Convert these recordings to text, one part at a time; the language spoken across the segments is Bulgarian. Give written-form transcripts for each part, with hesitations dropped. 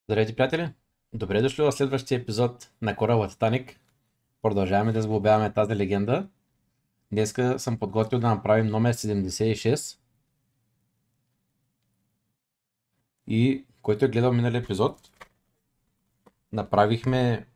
Здравейте, приятели! Добре дошли в следващия епизод на кораба Титаник. Продължаваме да сглобяваме тази легенда. Днеска съм подготвил да направим номер 76. И който е гледал миналия епизод, направихме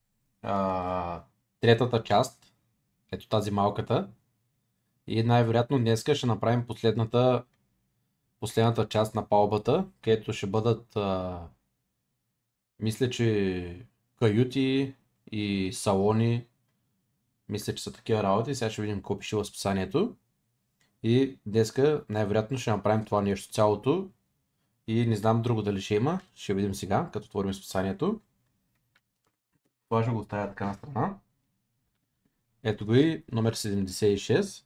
третата част, ето тази малката. И най-вероятно днеска ще направим последната част на палубата, където ще бъдат мисля, че каюти и салони. Мисля, че са такива работи. Сега ще видим какво пише в списанието. И днеска най-вероятно ще направим това нещо цялото. И не знам друго дали ще има. Ще видим сега, като отворим списанието. Това ще го оставя така на страна. Ето го и номер 76.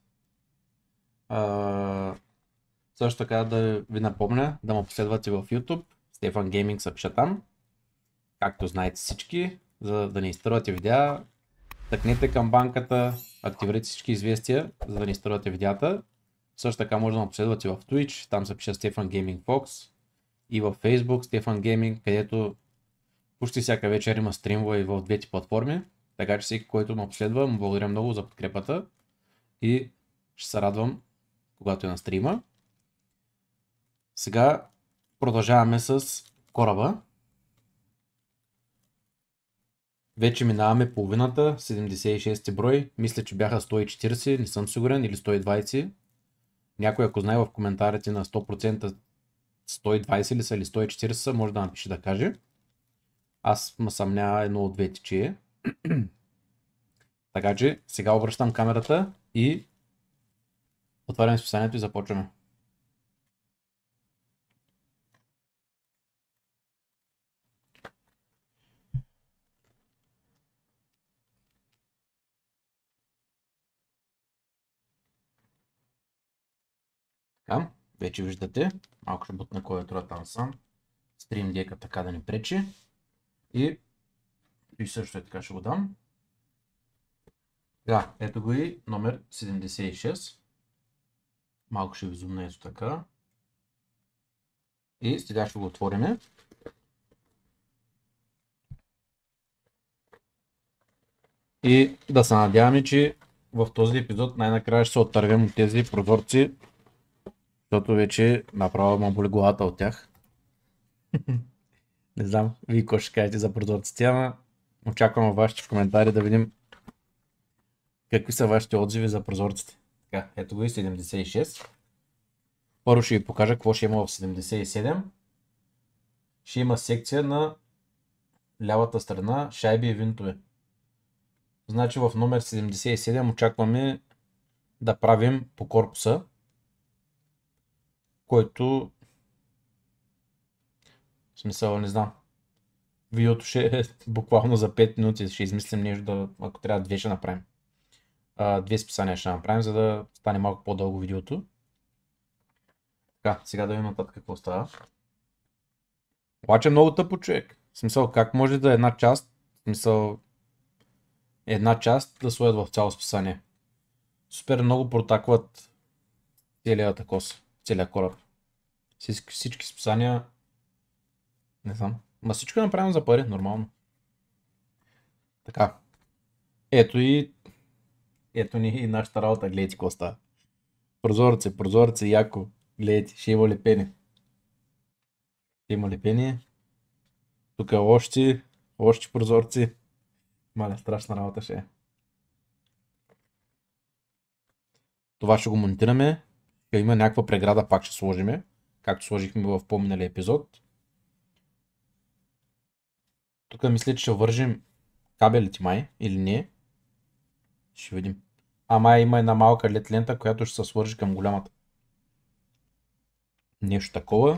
Също така да ви напомня да ме последвате в YouTube. Стефан Гейминг се пише там. Както знаете всички, за да не изтървате видеа, тъкнете камбанката, активирайте всички известия, за да не изтървате видеята. Също така може да ме последвате в Twitch, там се пише Стефан Гейминг Fox, и в Facebook Стефан Гейминг, където почти всяка вечер има стримове и в двете платформи. Така че всеки, който ме последва, му благодаря много за подкрепата и ще се радвам, когато е на стрима. Сега продължаваме с кораба. Вече минаваме половината, 76 брой, мисля, че бяха 140, не съм сигурен, или 120. Някой, ако знае в коментарите на 100% 120 ли са или 140 са, може да напише да каже. Аз ме съмня едно от двете, че е. Така че сега обръщам камерата и отварям списанието и започваме. Така, вече виждате. Малко ще бутна клавиатурата там сам. Стрим дека така да ни пречи. И също е така ще го дам. Да, ето го и номер 76. Малко ще ви зумна ето така. И сега ще го отворим. И да се надяваме, че в този епизод най-накрая ще се оттървем от тези прозорци, защото вече направо ме боли главата от тях. Не знам, вие какво ще кажете за прозорците, ама очаквам вашите коментари да видим какви са вашите отзиви за прозорците. Така, ето го и 76. Първо ще ви покажа какво ще има в 77. Ще има секция на лявата страна шайби и винтове. Значи в номер 77 очакваме да правим по корпуса, който в смисъл не знам. Видеото ще е буквално за 5 минути, ще измислим нещо, ако трябва две ще направим. Две списания ще направим, за да стане малко по-дълго видеото. Така, сега да видим нататък какво става. Обаче много тъпо, човек. В смисъл, как може да една част, една част да сложат в цяло списание. Супер много протакват целият такос, целият кораб. Всички списания, не знам. Ма всичко е направено за пари, нормално. Така. Ето ни и нашата работа, гледайте какво става. Прозорци, яко. Гледайте, ще има лепени. Тук още прозорци. Маля, страшна работа ще е. Това ще го монтираме. Ще има някаква преграда, пак ще сложиме. Както сложихме в по-миналия епизод. Тук мисля, че ще вържим кабелите май или не. Ще видим. Ама има една малка LED лента, която ще се свържи към голямата. Нещо такова.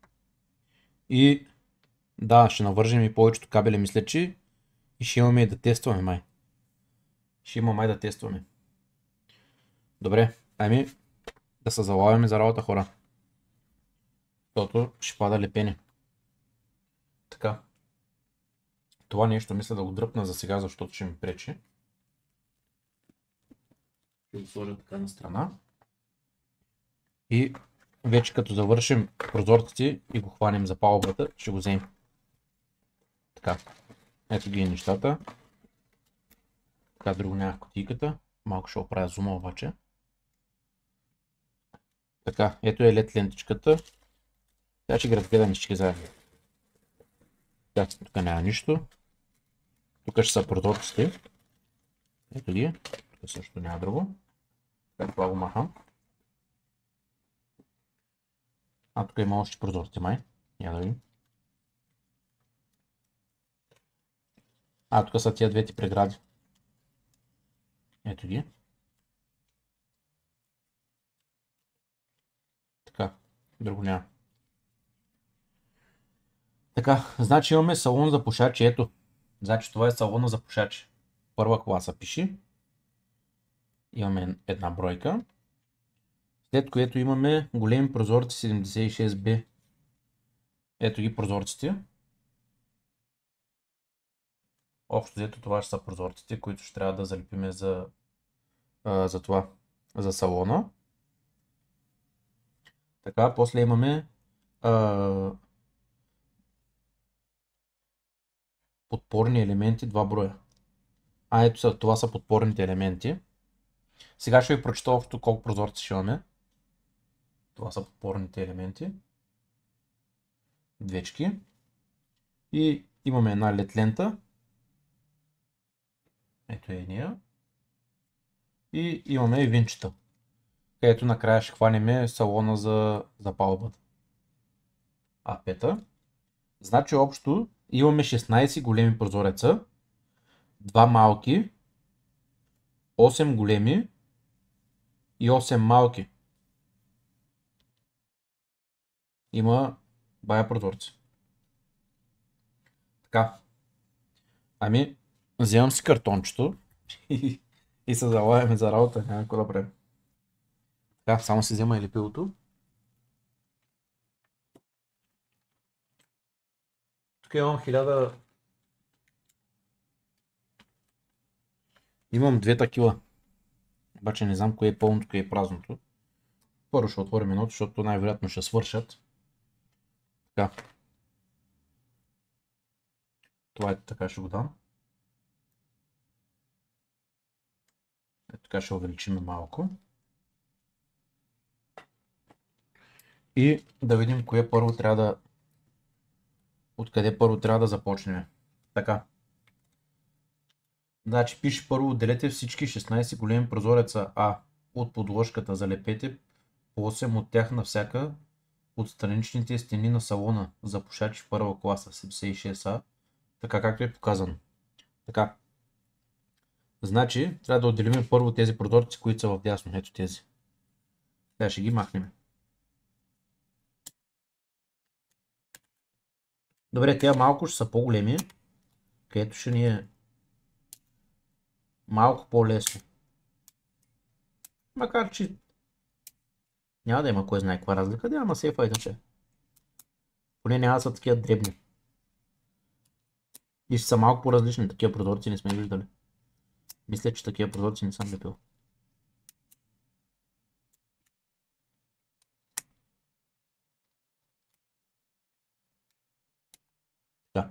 И да, ще навържим и повечето кабели, мисля, че. И ще имаме и да тестваме май. Да тестваме. Добре, ами да се залавяме за работа, хора. Защото ще пада лепене. Така. Това нещо мисля да го дръпна за сега, защото ще ми пречи. Ще го сложа така на страна. И вече като завършим прозорците и го хванем за палубата, ще го вземем. Така, ето ги нещата. Така, друго няма в кутийката. Малко ще оправя зума обаче. Така, ето е LED лентичката. Сега ще ги разгледаме всички заедно. Тук няма нищо. Тук ще са прозорците. Ето ги. Тук също няма друго. Така, това го махам. Тук има още прозорци май. Я да видим. Тук са тия двете прегради. Ето ги. Така, друго няма. Така, значи имаме салон за пушачи, ето. Значи това е салона за пушачи. Първа класа пише. Имаме една бройка. След което имаме големи прозорци 76B. Ето ги прозорците. Общо взето това ще са прозорците, които ще трябва да залепиме за това, за салона. Така, после имаме подпорни елементи, 2 броя. Ето са, това са подпорните елементи. Сега ще ви прочета общо колко прозорци ще имаме. Това са подпорните елементи. Двечки. И имаме една LED лента. Ето е нея. И имаме и винчета. Където накрая ще хванем салона за палубата. А5. Значи общо имаме 16 големи прозореца, 2 малки, 8 големи и 8 малки. Има бая прозорци. Така. Ами, вземам си картончето и се залавяме за работа. Няма какво да правим. Така, само си взема и лепилото. Тук имам 1000... Имам 2 такива. Обаче не знам кое е пълното, кое е празното. Първо ще отворим едното, защото най-вероятно ще свършат. Така. Това е така, ще го дам. Така ще увеличим малко. И да видим кое първо трябва да... Откъде първо трябва да започнем. Така. Значи пише първо отделете всички 16 големи прозореца А от подложката, залепете по 8 от тях на всяка от страничните стени на салона за пушачи в първа класа 76А, така както е показано. Така. Значи трябва да отделим първо тези прозорци, които са в дясно. Ето тези. Сега ще ги махнем. Добре, тя малко ще са по-големи, където ще ни е малко по-лесно. Макар че няма да има кой знае каква разлика, да, ама сейфа иначе. Поне няма да са такива дребни. И ще са малко по-различни, такива прозорци не сме виждали. Мисля, че такива прозорци не съм лепил. Да.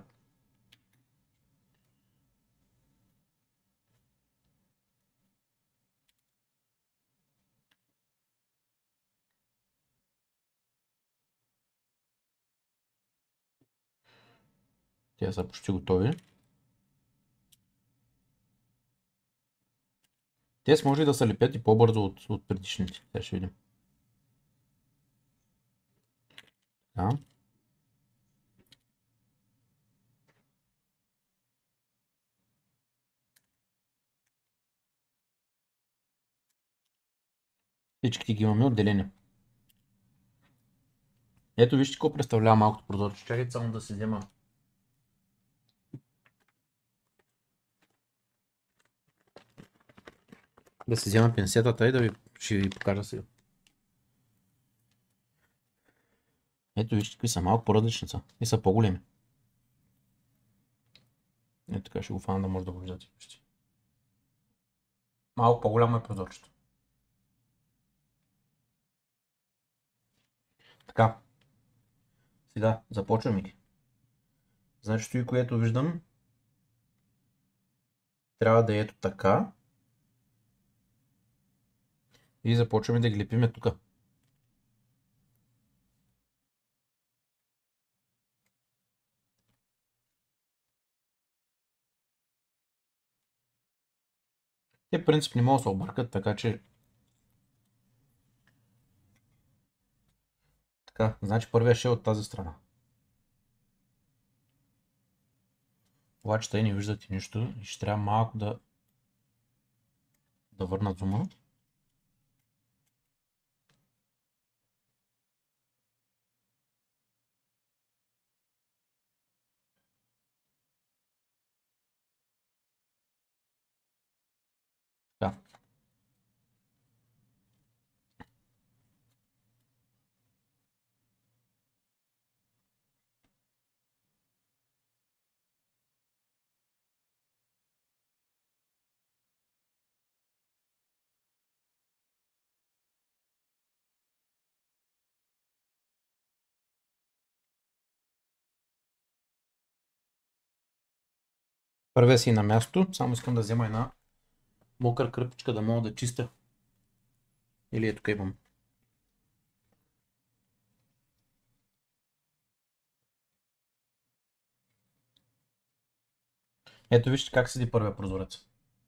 Те са почти готови. Те може да се лепят и по-бързо от предишните. Сега ще видим. Да. Всички ги имаме отделени. Ето вижте какво представлява малкото прозорче. Чакайте само да си взема. Да си взема пинцетата и да ще ви покажа сега. Ето вижте какви са, малко по-различни са. И са по-големи. Ето така ще го фана да може да го виждате. Малко по-голямо е прозорчето. Така. Сега започваме ги. Значи той, което виждам, трябва да е ето така. И започваме да ги лепиме тук. Те в принцип не могат да се объркат, така че... Така, значи първия ще е от тази страна. Обаче те не виждате нищо и ще трябва малко да върна зума. Така. Първия си на място, само искам да взема една мокра кърпичка да мога да чистя. Или ето тук имам. Ето вижте как седи първия прозорец.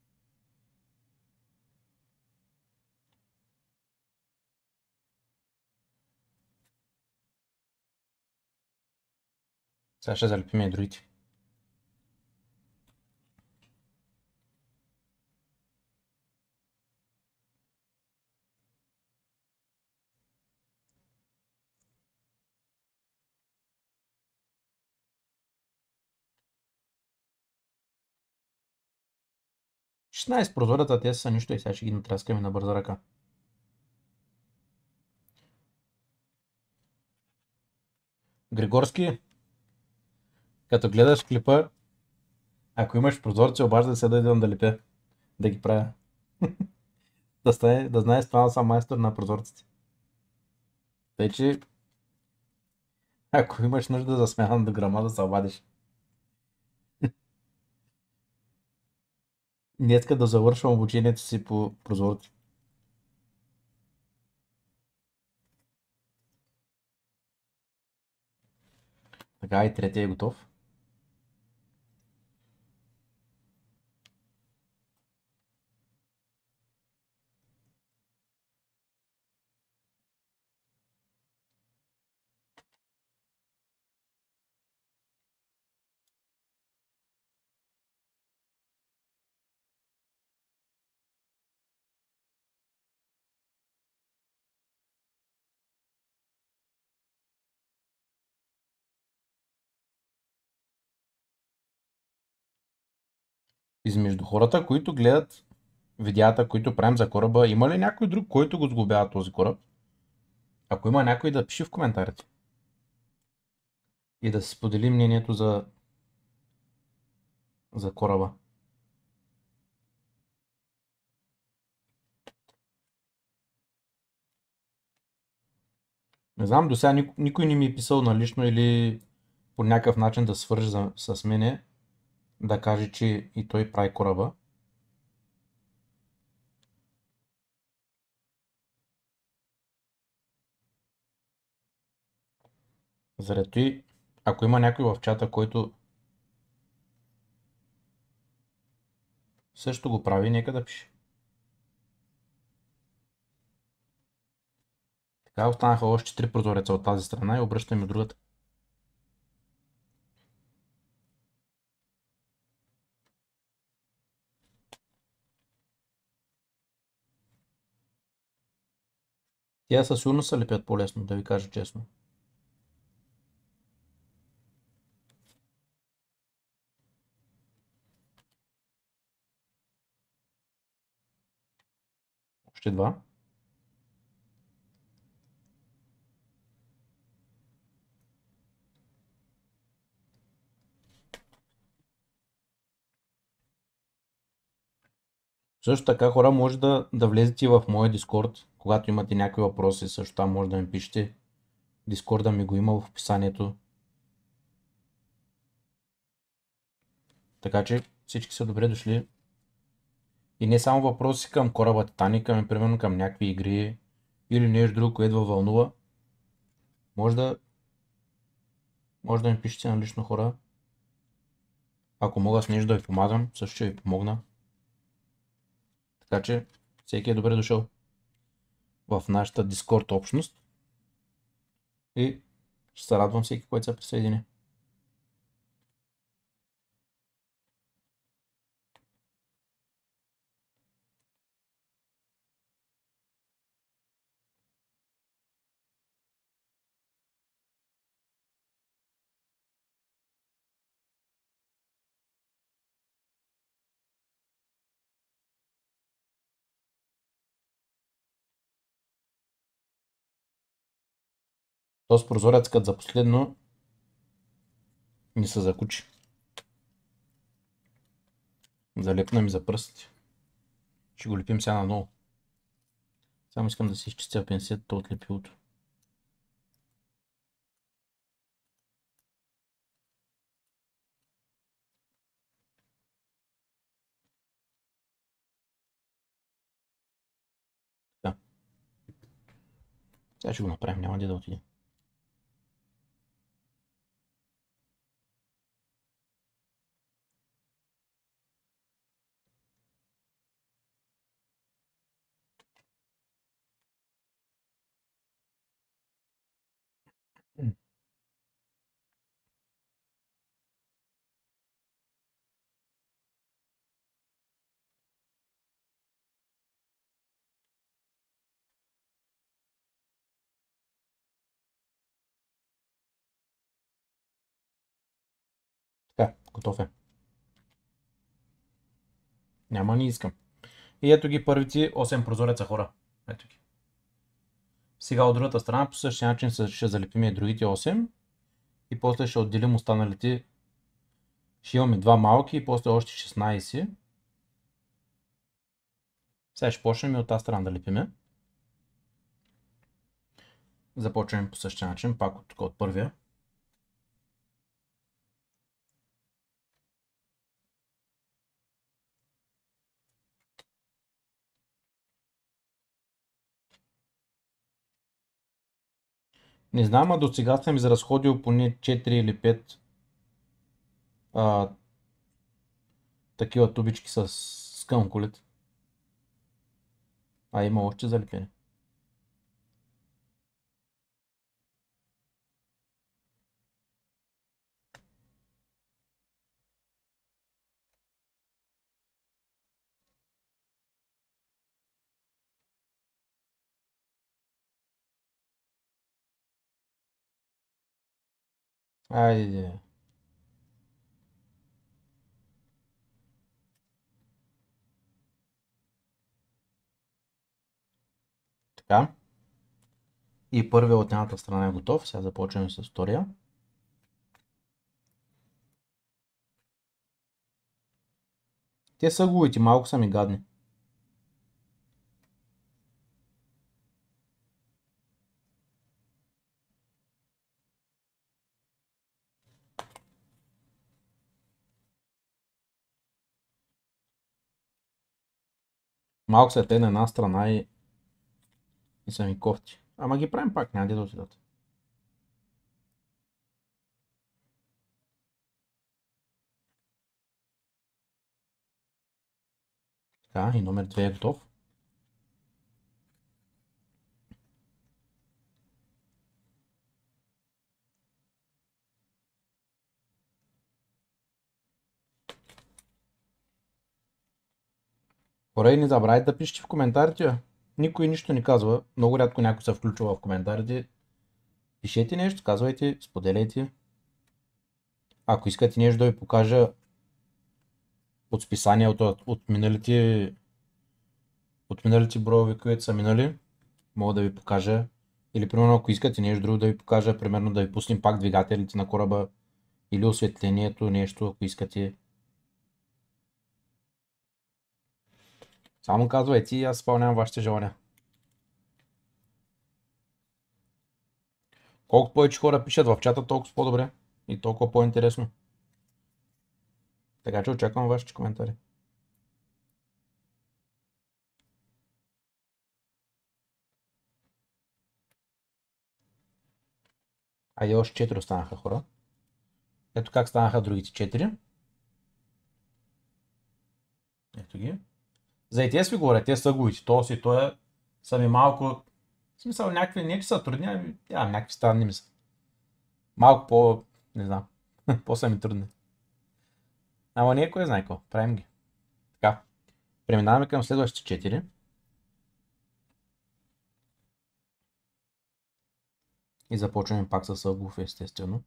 Сега ще залепим и другите. Шестнайсет прозореца, те са нищо и сега ще ги натраскаме на бърза ръка. Григорски, като гледаш клипа, ако имаш прозорци, обаждай се да идвам да лепя. Да ги правя. Да знаеш, това съм майстор на прозорците. Тъй, че ако имаш нужда за смяна до грама, да се обадиш. Днеска да завършвам обучението си по прозорци. Така и третия е готов. Измежду хората, които гледат видеята, които правим за кораба, има ли някой друг, който го сглобява този кораб? Ако има някой, да пиши в коментарите. И да се сподели мнението за кораба. Не знам, до сега никой не ми е писал налично или по някакъв начин да свържи с мене, да каже, че и той прави кораба. Заради, ако има някой в чата, който също го прави, нека да пише. Така останаха още 3 прозореца от тази страна и обръщаме другата. Тя със сигурност се лепят по-лесно, да ви кажа честно. Още два. Също така, хора, може да влезете в моя Discord, когато имате някакви въпроси, също там може да ми пишете. Discord ми го има в описанието. Така че всички са добре дошли. И не само въпроси към кораба Титаник, ами примерно към някакви игри или нещо друго, което вълнува. Може да ми пишете на лично, хора. Ако мога с нещо да ви помагам, също ще ви помогна. Така че всеки е добре дошъл в нашата Discord общност. И ще се радвам всеки, който се присъедини. Този прозорец като за последно ни се закучи. Залепна ми за пръстите. Ще го лепим сега наново. Само искам да си изчистя пенсията от лепилото. Да. Сега ще го направим, няма да отиде. Така, готов е. Няма, не искам. И ето ги първите 8 прозореца, хора. Ето ги. Сега от другата страна по същия начин ще залепим и другите 8. И после ще отделим останалите. Ще имаме 2 малки и после още 16. Сега ще почнем и от тази страна да лепиме. Започваме по същия начин, пак от първия. Не знам, а до сега съм изразходил поне 4 или 5 такива тубички с скъмколит. А има още залепени. Айде. Така. И първия от едната страна е готов. Сега започваме с втория. Те са губите, малко са ми гадни. Малко са те на една страна и са ми кофти. Ама ги правим пак, няма да отидат. Така, и номер 2 е готов. Хора, и не забравяйте да пишете в коментарите. Никой нищо не казва. Много рядко някой се включва в коментарите. Пишете нещо, казвайте, споделяйте. Ако искате нещо да ви покажа от списания от миналите броеве, които са минали, мога да ви покажа. Или примерно ако искате нещо друго да ви покажа, примерно да ви пуснем пак двигателите на кораба или осветлението, нещо, ако искате. Само казвайте и аз изпълнявам вашите желания. Колкото повече хора пишат в чата, толкова по-добре и толкова по-интересно. Така че очаквам вашите коментари. Айде, още 4 останаха, хора. Ето как станаха другите 4. Ето ги. За и тези ви говоря, те са гуите. То си, са ми малко... В смисъл, някакви, не че са трудни, ами някакви странни ми са. Малко по... не знам. По-са ми трудни. Ама не е кой знае какво. Правим ги. Така. Преминаваме към следващите 4. И започваме пак с ъгов, естествено.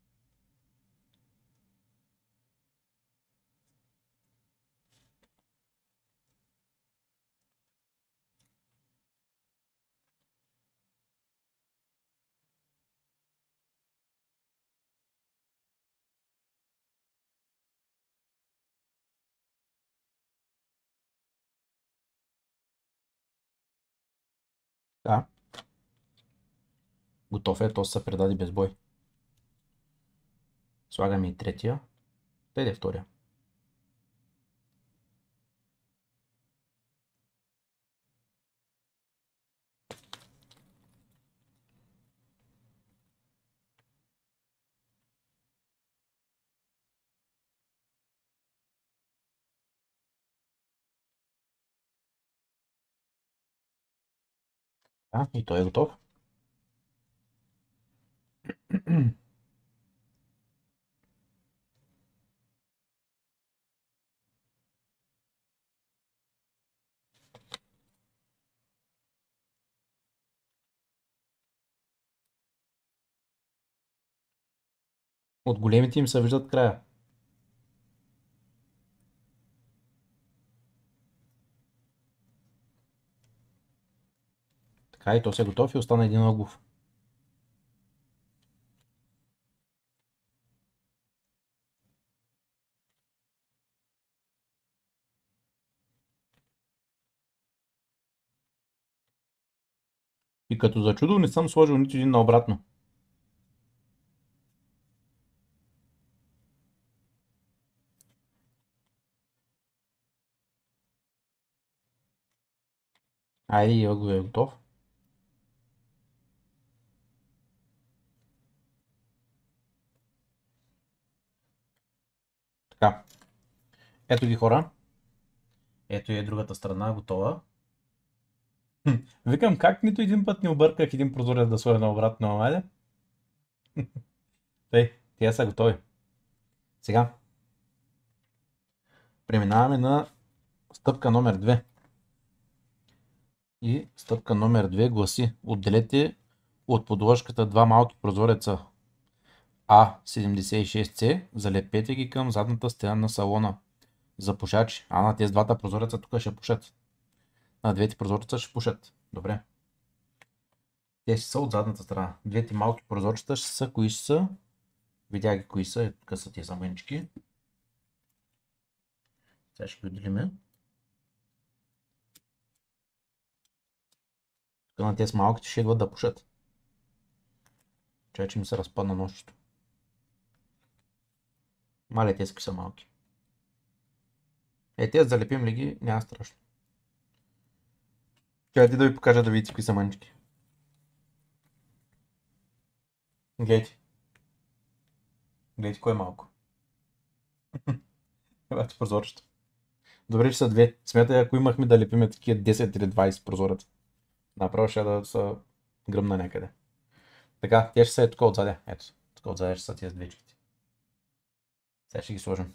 Да. Готов е, то се предаде без бой. Слагаме и третия. Тъде втория. Да, и той е готов. От големите им се виждат края. Така и то се е готов и остана един ъгов. И като за чудо не съм сложил нито един наобратно. Айде, и ъгов е готов. Така. Ето ги, хора. Ето е другата страна, готова. Викам, как нито един път не обърках един прозорец да сложа наобратно, айде. Тъй, тия са готови. Сега. Преминаваме на стъпка номер 2. И стъпка номер 2 гласи: отделете от подложката два малки прозореца А76C, залепете ги към задната стена на салона за пушачи. На тези двата прозореца тук ще пушат. На двете прозореца ще пушат. Добре. Те си са от задната страна. Двете малки прозорчета ще са, кои ще са? Видя ги кои са. Тук са тези мънички. Сега ще ги отделиме. Тук на тези малките ще идват да пушат. Чай, че ми се разпадна нощчето. Мале, тези са малки. Тези залепим ли ги? Няма страшно. Чакайте да ви покажа да видите какви са мънички. Гледайте. Гледайте кое е малко. Ебате прозорчето. Добре, че са две. Смятай, ако имахме да лепиме такива 10 или 20 прозореца. Направо ще да са гръмна някъде. Така, те ще са тук отзаде. Ето, тук отзаде ще са тези двечките. Сега ще ги сложим.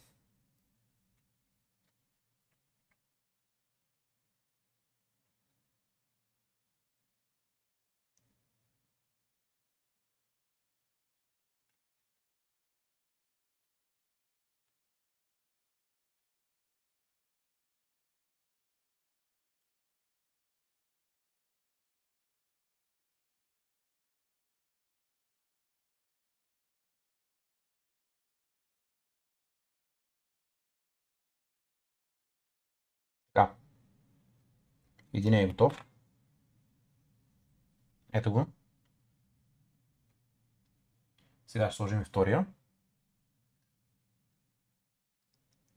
Така. Един е готов. Ето го. Сега ще сложим и втория.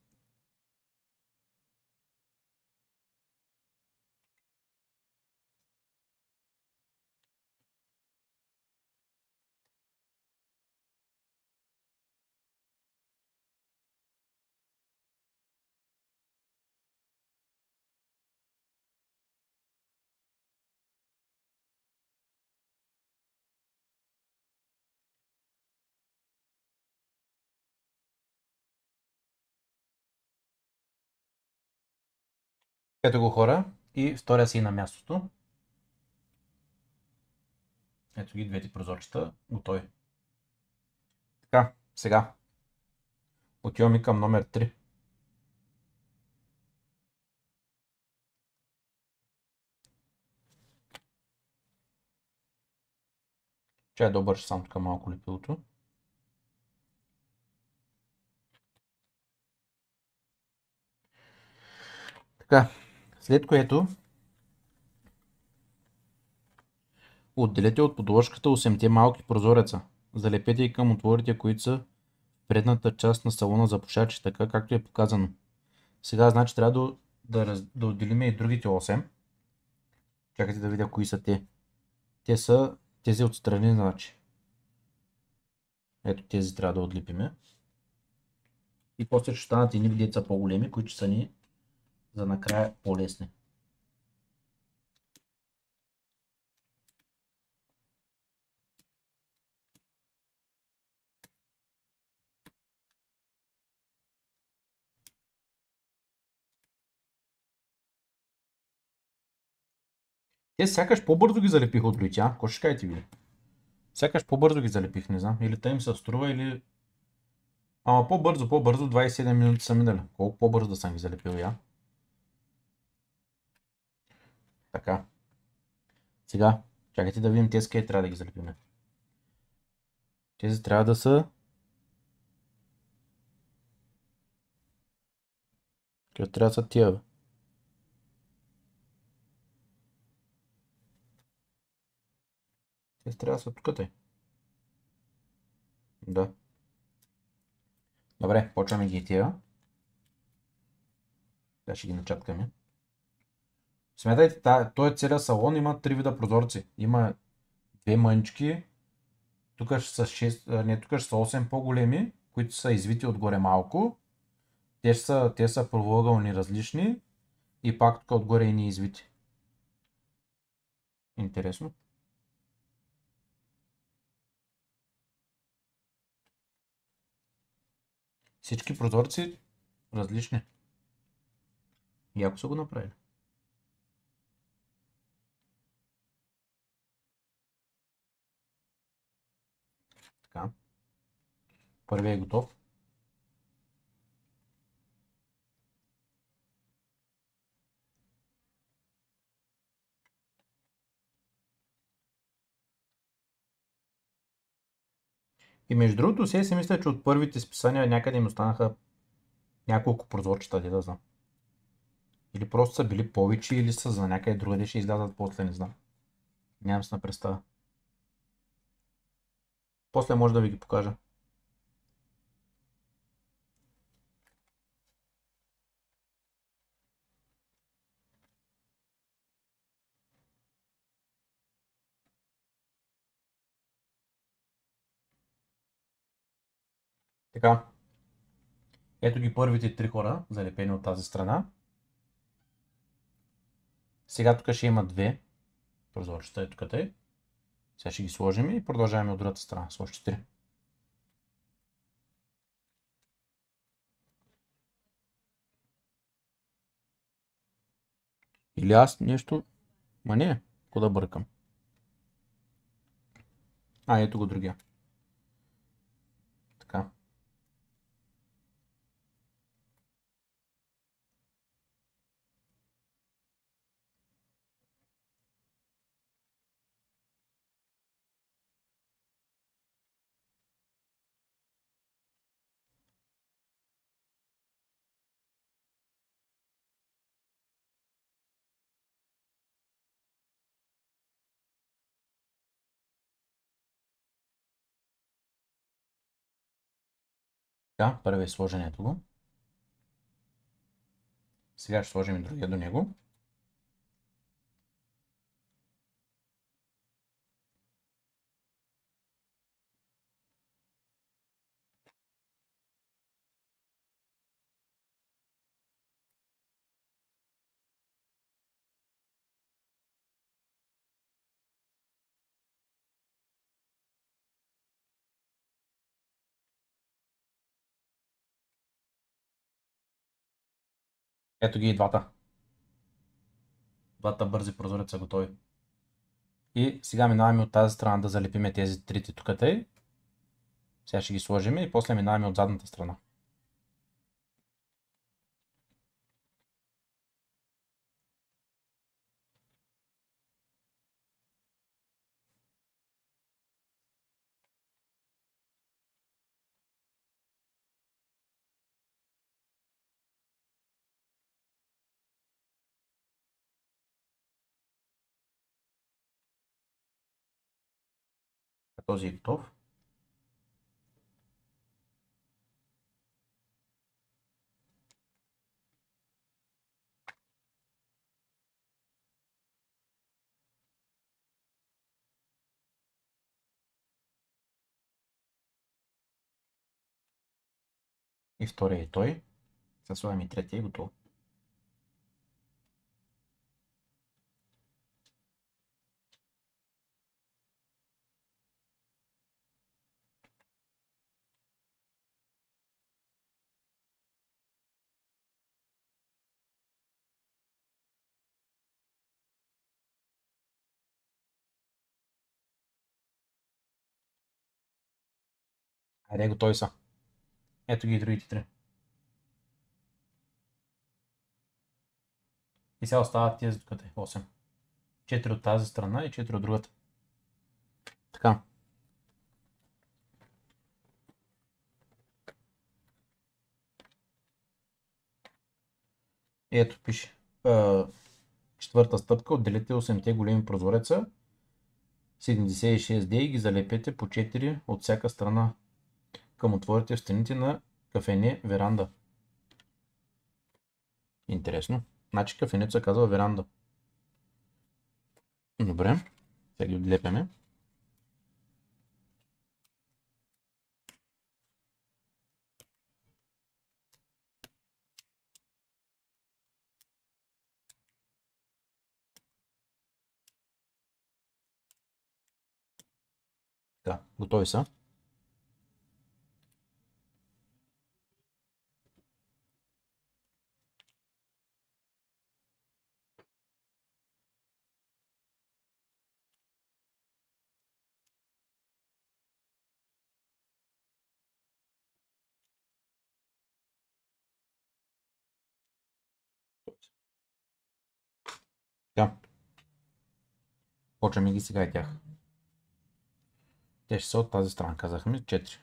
Ето го хора и втория си на мястото. Ето ги двете прозорчета, готови. Така, сега отиваме към номер 3. Чай да обърша само така малко лепилото. Така, след което отделете от подложката 8-те малки прозореца. Залепете и към отворите, които са в предната част на салона за пушачи, така както е показано. Сега значи трябва да отделим и другите 8. Чакайте да видя кои са те. Те са тези отстрани, значи. Ето тези трябва да отлипиме. И после ще станат едни деца по-големи, които са ни за накрая по-лесни. Те сякаш по-бързо ги залепих от другите, а? Какво ще кажете ви? Сякаш по-бързо ги залепих, не знам. Или тъй им се струва, или... Ама по-бързо, 27 минути са минали. Колко по-бързо да съм ги залепил я. Така. Сега, чакайте да видим тези къде трябва да ги залепим. Тези трябва да са... Къде трябва да са тия, бе? Тези трябва да са тук, тъй. Да. Добре, почваме ги тия. Сега ще ги начаткаме. Смятайте, този целият салон има 3 вида прозорци. Има 2 мънички. Тук ще са 6, не, тук ще са 8 по-големи, които са извити отгоре малко. Те са правоъгълни различни. И пак тук отгоре и ни извити. Интересно. Всички прозорци различни. Яко са го направили. Така. Първият е готов. И между другото, си мисля, че от първите списания някъде им останаха няколко прозорчета, да знам. Или просто са били повече, или са за някъде другаде ще излязат после, не знам. Нямам си на представа. После може да ви ги покажа. Така. Ето ги първите 3 хора, залепени от тази страна. Сега тук ще има 2 прозорчета, ето тук е. Сега ще ги сложим и продължаваме от другата страна с още 3. Или аз нещо... Ма не, какво да бъркам. Ето го другия. Така. Така, първият е сложен, ето го. Сега ще сложим и другия до него. Ето ги и двата. Двата бързи прозореца са готови. И сега минаваме от тази страна да залепиме тези трите тук тъй. Сега ще ги сложим и после минаваме от задната страна. Този е готов. И втория е той. Сега слагаме и третия и готов. Айде, готови са. Ето ги и другите три. И сега остават тези тук 8. 4 от тази страна и 4 от другата. Така. Ето пише. Четвърта стъпка. Отделете 8-те големи прозореца. 76D и ги залепете по 4 от всяка страна към отворите в стените на кафене веранда. Интересно. Значи кафенето се казва веранда. Добре. Сега ги отлепяме. Така, готови са. Така. Почваме ги сега и тях. Те ще са от тази страна, казахме 4.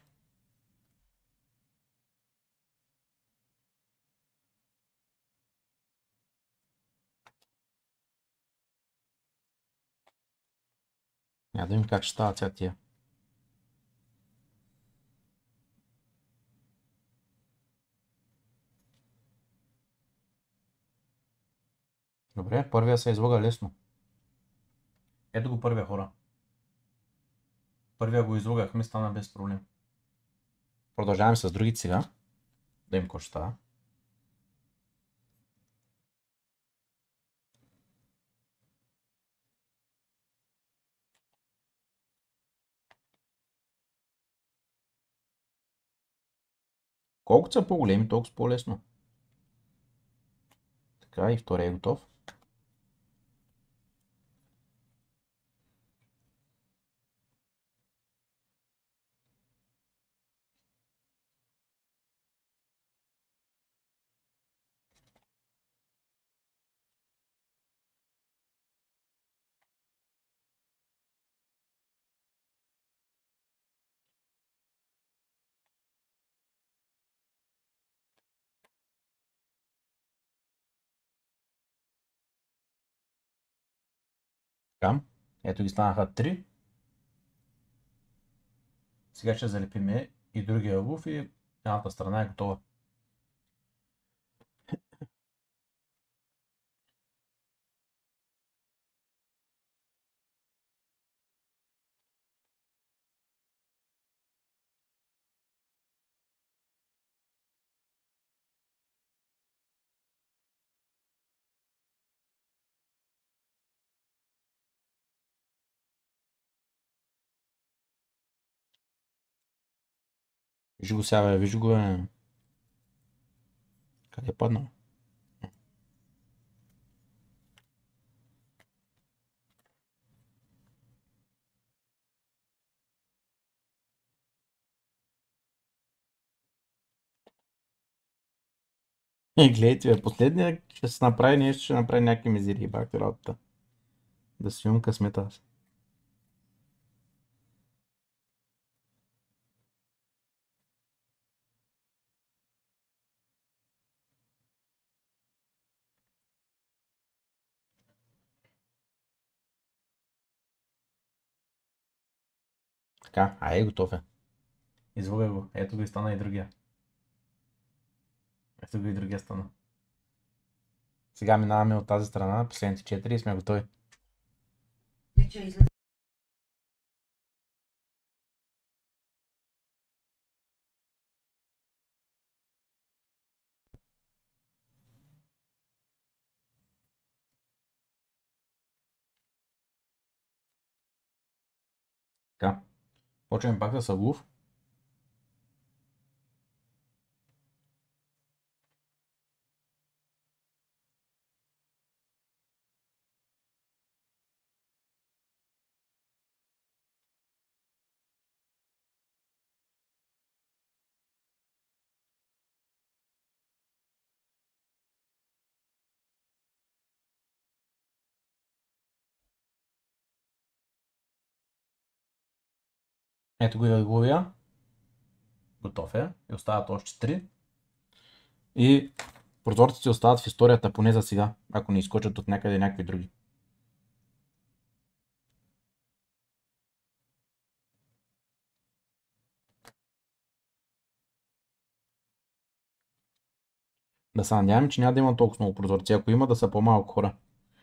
Няма да видим как ще стават сега тия. Добре, първия се излага лесно. Ето го първия, хора. Първия го излугахме, стана без проблем. Продължаваме с другите сега. Да им какво ще става. Колкото са по-големи, толкова по-лесно. Така, и втория е готов. Така, ето ги станаха 3. Сега ще залепиме и другия обув и едната страна е готова. Виж го сега, бе, виж го, бе. Къде е паднал? Гледайте, последния ще се направи нещо, ще направи някакви мизери, бак работата. Да си имам късмета аз. Така, готов е. Извлагай го. Ето го и стана и другия. Ето го и другия стана. Сега минаваме от тази страна, последните 4 и сме готови. Така. Почваме пак с Аглов. Ето го и Агловия. Готов е. И остават още 3. И прозорците остават в историята поне за сега, ако не изкочат от някъде някакви други. Да се надяваме, че няма да има толкова много прозорци. Ако има, да са по-малко хора.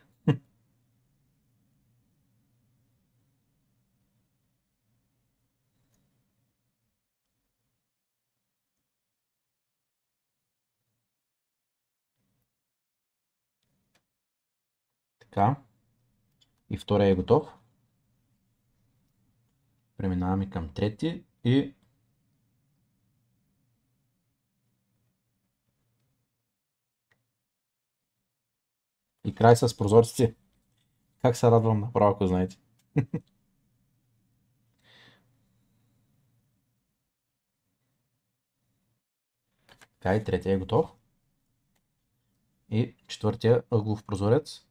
Така. И втория е готов. Преминаваме към трети и край с прозорците. Как се радвам направо, ако знаете. Така и третия е готов. И четвъртия ъглов прозорец.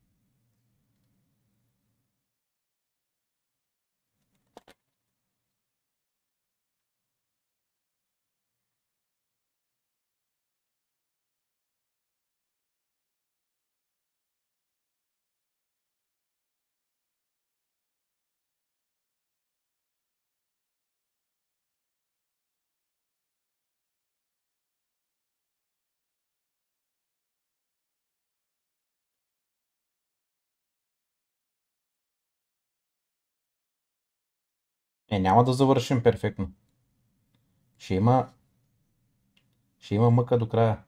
Няма да завършим перфектно. Ще има мъка до края.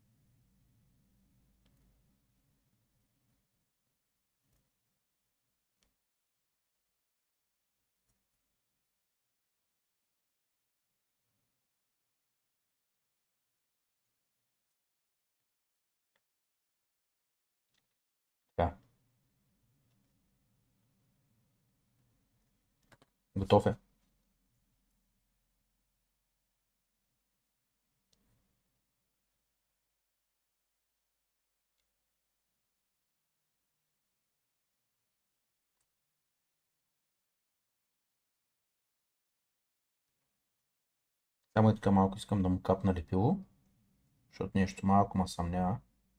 Така. Готов е. Само и така малко искам да му капна лепило, защото нещо малко ма съмнява.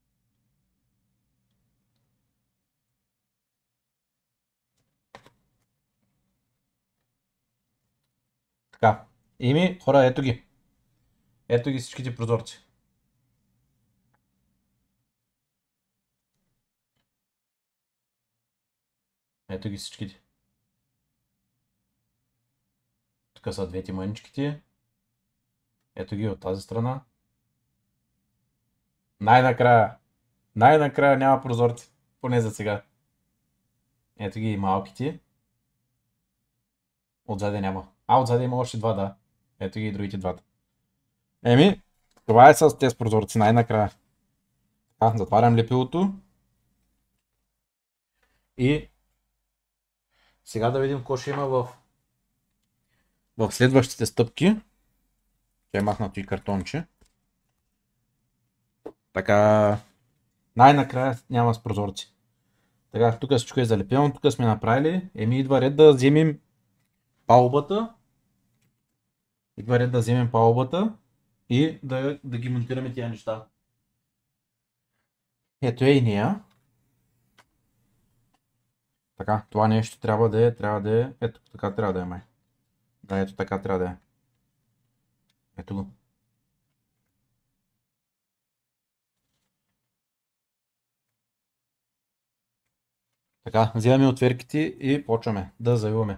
Така. Хора, ето ги. Ето ги всичките прозорци. Ето ги всичките. Тук са двете мъничките. Ето ги от тази страна. Най-накрая няма прозорци. Поне за сега. Ето ги и малките. Отзаде няма. Отзаде има още два, да. Ето ги и другите двата. Това е с тези прозорци най-накрая. Затварям лепилото. И сега да видим какво ще има в следващите стъпки. Ще е махнато и картонче. Така, най-накрая няма с прозорци. Така, тук всичко е залепено, тук сме направили. Идва ред да вземем палубата. Идва ред да вземем палубата и да ги монтираме тия неща. Ето е и нея. Така, това нещо трябва да е, ето така трябва да е май. Да, ето така трябва да е. Ето го. Така, вземаме отверките и почваме да завиваме.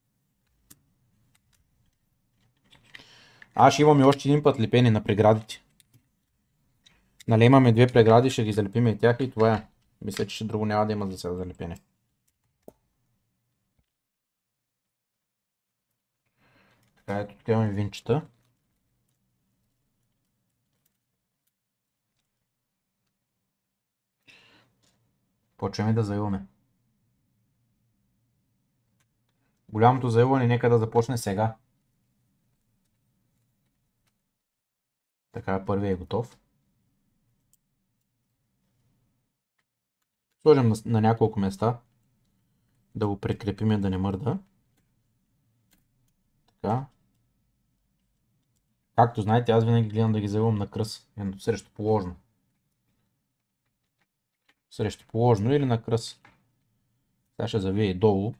Аз ще имаме още един път лепени на преградите. Нали имаме две прегради, ще ги залепим и тях и това е. Мисля, че друго няма да има за сега залепене. Така, ето тук имаме винчета. Почваме да завиваме. Голямото завиване нека да започне сега. Така, първият е готов. Сложим на няколко места. Да го прикрепиме да не мърда. Така. Както знаете, аз винаги гледам да ги завивам на кръс. Срещу положно. Срещу положно или на кръс. Сега ще завия и долу.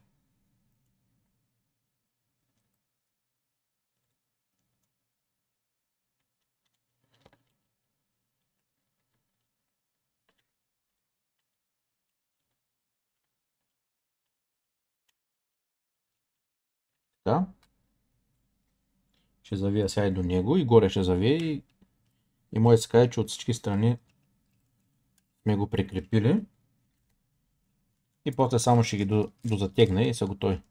Така. Ще завия сега и до него и горе ще завия и може да се каже, че от всички страни сме го прикрепили. И после само ще ги дозатегна и са готови.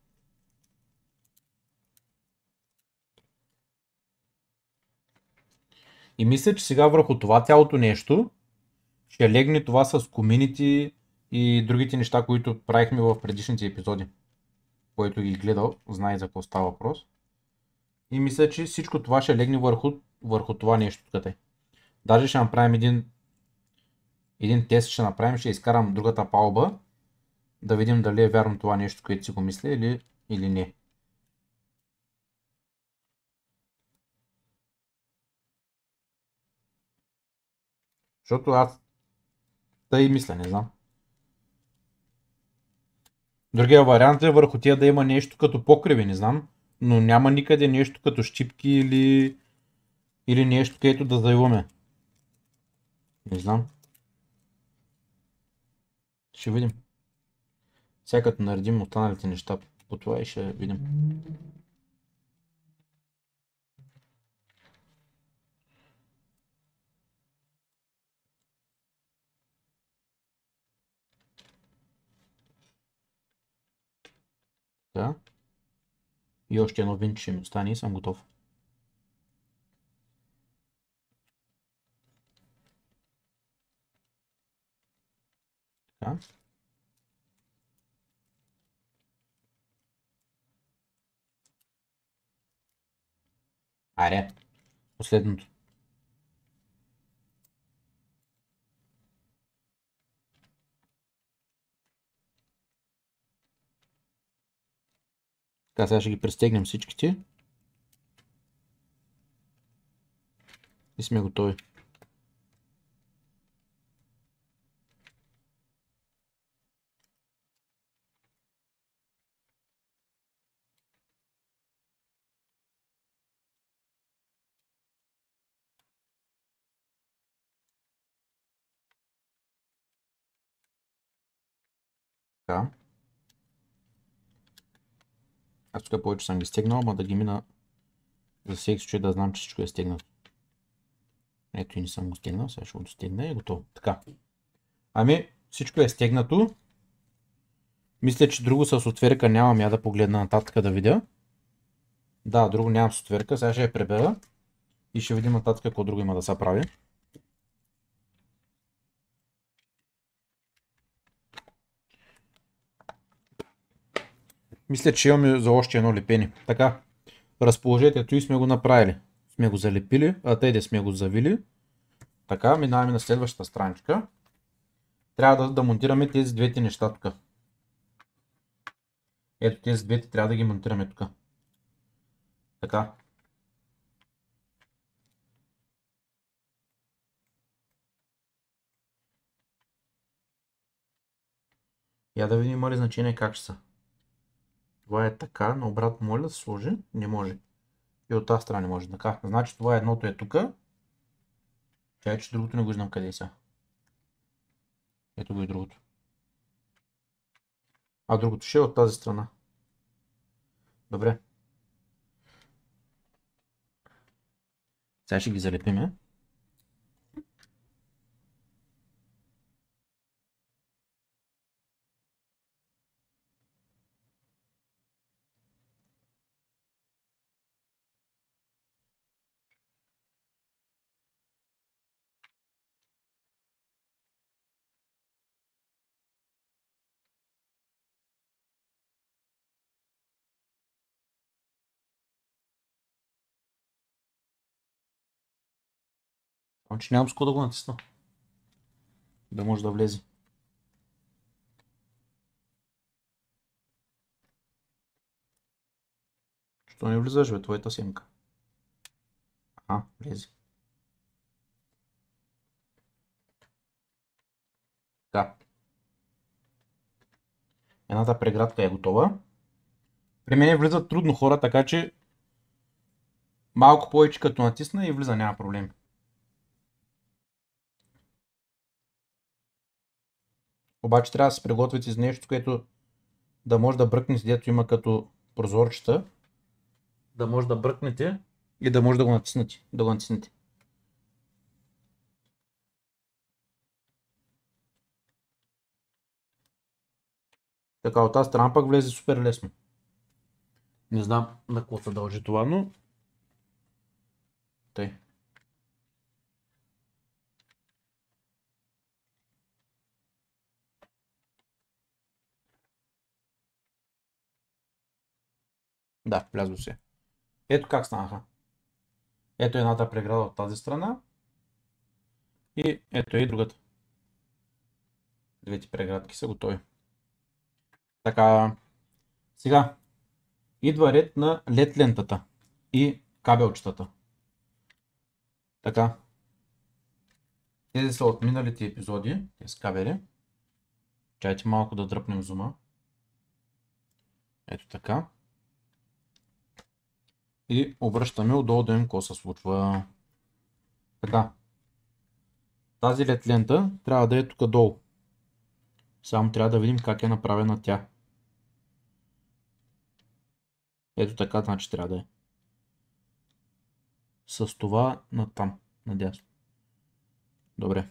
И мисля, че сега върху това цялото нещо ще легне това с коминити и другите неща, които правихме в предишните епизоди. Който ги гледал, знае за какво става въпрос. И мисля, че всичко това ще легне върху това нещо тук. Даже ще направим един тест, ще изкарам другата палуба, да видим дали е вярно това нещо, което си го мисля или не. Защото аз тъй мисля, не знам. Другия вариант е върху тия да има нещо като покриви, не знам. Но няма никъде нещо като щипки или нещо, където да завиваме. Не знам. Ще видим. Сега като наредим останалите неща по това и ще видим. Да. И още едно винче ще ми остане и съм готов. Така. Аре, последното. Така, сега ще ги пристегнем всичките. И сме готови. Така. Аз тук повече съм ги стегнал, ама да ги мина за всеки случай да знам, че всичко е стегнато. Ето и не съм го стегнал, сега ще го достигна и е готово. Така. Ами, всичко е стегнато. Мисля, че друго с отверка нямам, я да погледна нататък да видя. Да, друго нямам с отверка, сега ще я пребера и ще видим нататък какво друго има да се прави. Мисля, че имаме за още едно лепени. Така, разположението и сме го направили. Сме го залепили, а тъй да сме го завили. Така, минаваме на следващата страничка. Трябва да монтираме тези двете неща тук. Ето тези двете трябва да ги монтираме тук. Така. Я да видим има ли значение как ще са. Това е така, на обратно може да се сложи? Не може. И от тази страна не може. Така, значи това едното е тук. Чай, че другото не го знам къде е сега. Ето го и другото. А другото ще е от тази страна. Добре. Сега ще ги залепиме. Само че нямам с какво да го натисна. Да може да влезе. Що не влизаш, бе, твоята симка? Влезе. Така. Едната преградка е готова. При мен влизат трудно хора, така че малко повече като натисна и влиза, няма проблем. Обаче трябва да се приготвите с нещо, което да може да бръкнете, дето има като прозорчета. Да може да бръкнете и да може да го натиснете. Така, от тази страна пък влезе супер лесно. Не знам на какво се дължи това, но... Тъй. Да, влязло се. Ето как станаха. Ето едната преграда от тази страна. И ето и другата. Двете преградки са готови. Така. Сега. Идва ред на LED лентата и кабелчетата. Така. Тези са от миналите епизоди. Тези кабели. Чайте малко да дръпнем зума. Ето така. И обръщаме отдолу да видим какво се случва. Така. Тази LED лента трябва да е тук долу. Само трябва да видим как е направена тя. Ето така, значи трябва да е. С това на там, надясно. Добре.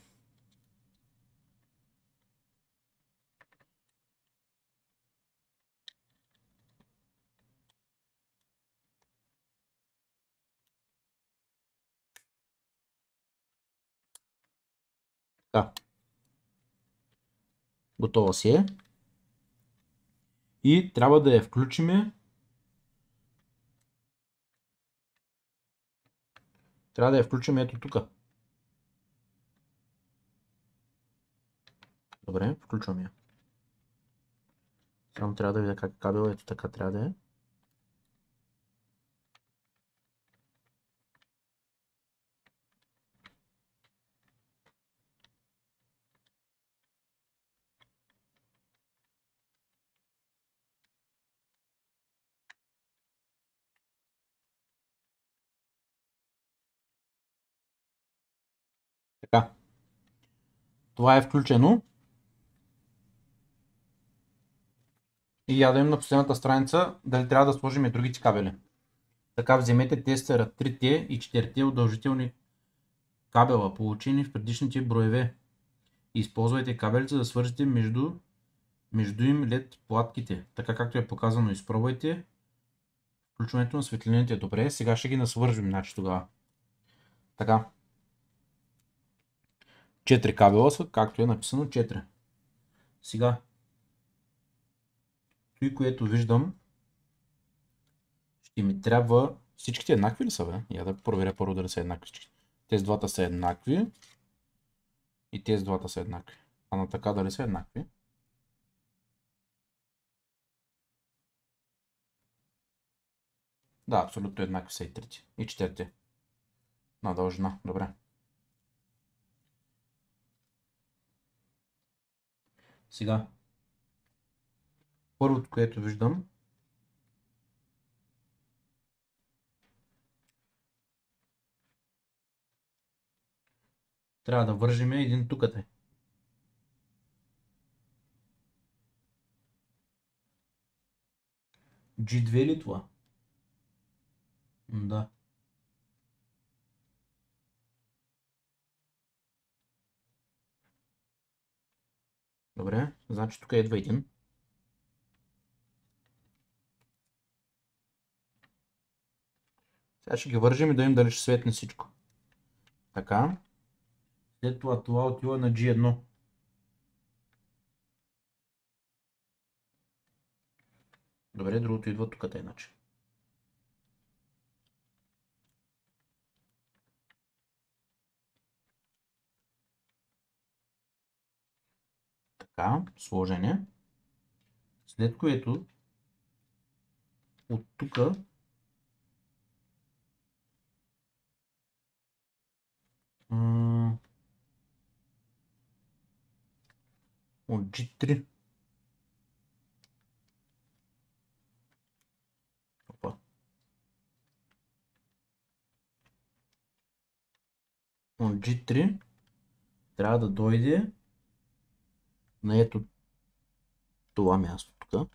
Така. Готова си е. И трябва да я включиме. Трябва да я включим ето тук. Добре, включвам я. Само трябва да видя как кабел, ето така трябва да е. Така. Това е включено. И я да видим на последната страница дали трябва да сложим и другите кабели. Така, вземете тестера 3T и 4T удължителни кабела, получени в предишните броеве. Използвайте кабелите, за да свържете между им LED платките, така както е показано. Изпробвайте включването на светлините. Добре, сега ще ги насвържим, значи тогава. Така. 4 кабела са, както е написано 4. Сега. Той, което виждам, ще ми трябва... Всичките еднакви ли са, бе? Я да проверя първо дали са еднакви. Тези двата са еднакви. И тези двата са еднакви. А на така дали са еднакви? Да, абсолютно еднакви са и трите. И четирите. На дължина. Добре. Сега. Първото, което виждам, трябва да вържим един туката. G2 ли това? Да. Добре, значи тук едва един. Сега ще ги вържим и да видим дали ще светне всичко. Така. След това отива на G1. Добре, другото идва тук иначе. Така, сложен е. След което от тук от G3. Опа. От G3 трябва да дойде на ето това място тук.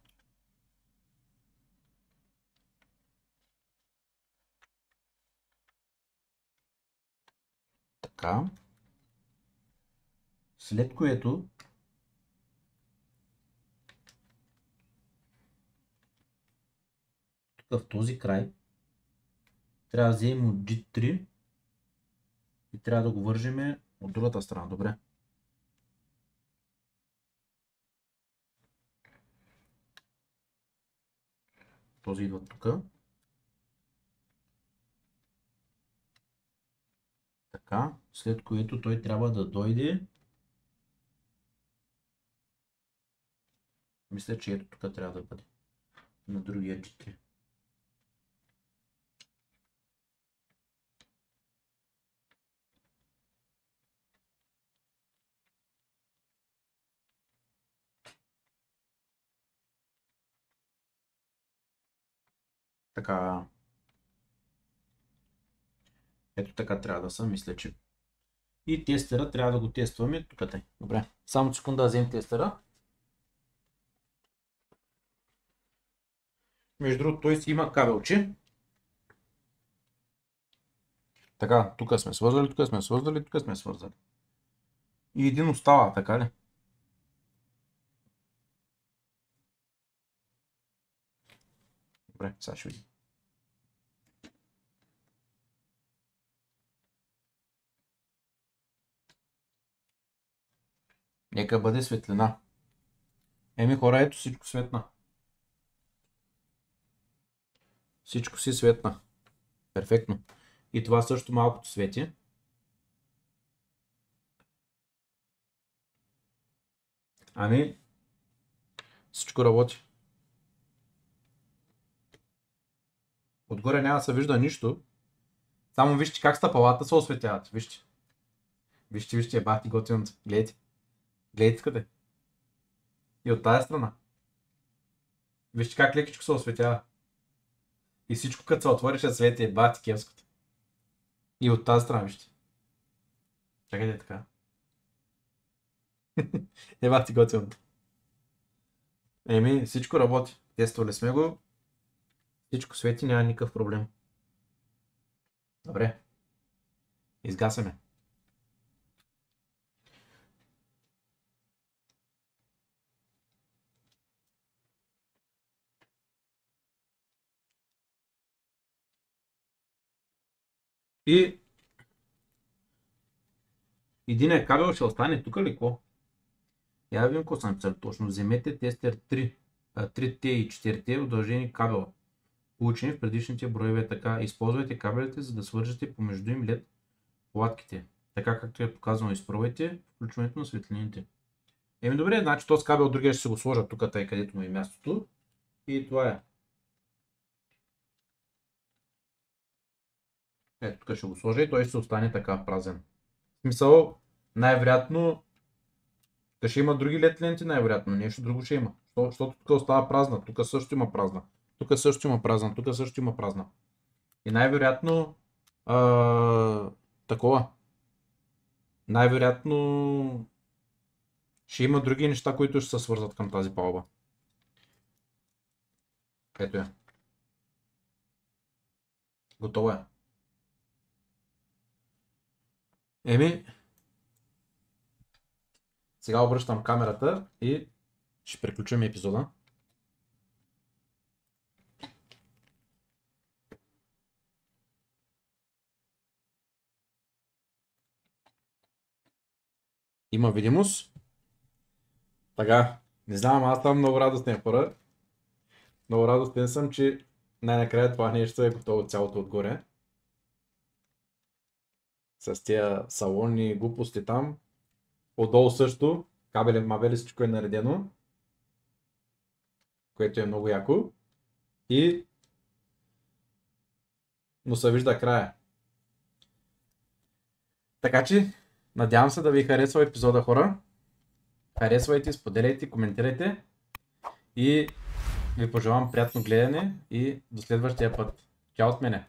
Така. След което тук в този край трябва да вземем от G3 и трябва да го вържим от другата страна. Добре. Този идва тук. Така, след което той трябва да дойде. Мисля, че ето тук трябва да бъде. На другия G3. Така. Ето така трябва да са, мисля, че. И тестера трябва да го тестваме тук. Добре. Само секунда да вземем тестера. Между другото, той си има кабелче. Така, тук сме свързали, тук сме свързали, тук сме свързали. И един остава, така ли? Добре, сега ще видим. Нека бъде светлина. Еми хора, ето всичко светна. Всичко си светна. Перфектно. И това също малкото свети. Ами, всичко работи. Отгоре няма да се вижда нищо. Само вижте как стъпалата се осветяват. Вижте. Вижте, бахти готиното. Гледайте. Гледайте къде. И от тази страна. Вижте как лекичко се осветява. И всичко като се отвори ще свети бахти кевското. И от тази страна вижте. Чакайте така. Бахти готиното. Еми, всичко работи. Тествали сме го. Всичко свети, няма никакъв проблем. Добре. Изгасяме. И единият кабел ще остане тук ли какво? Я да видим какво съм написал точно. Вземете тестер 3T и 4T удължени кабела, получени в предишните броеве. Така, използвайте кабелите, за да свържете помежду им LED платките. така както е показано, изпробвайте включването на светлините. Еми добре, значи този кабел другия ще се го сложа тук, тъй където му е мястото. И това е. Ето тук ще го сложа и той ще остане така празен. В смисъл, най-вероятно, ще има други LED ленти, най-вероятно, нещо друго ще има. Защото тук остава празна, тук също има празна. Тук също има празна, тук също има празна. И най-вероятно, такова. Най-вероятно ще има други неща, които ще се свързват към тази палба. Ето я. Готово е. Еми, сега обръщам камерата и ще приключим епизода. Има видимост. Така, не знам, аз съм много радостен хора. Много радостен съм, че най-накрая това нещо е готово цялото отгоре. С тия салонни глупости там. Отдолу също, кабели, мабели, всичко е наредено. Което е много яко. Но се вижда края. Така че, надявам се да ви харесва епизода, хора. Харесвайте, споделяйте, коментирайте. И ви пожелавам приятно гледане и до следващия път. Чао от мене!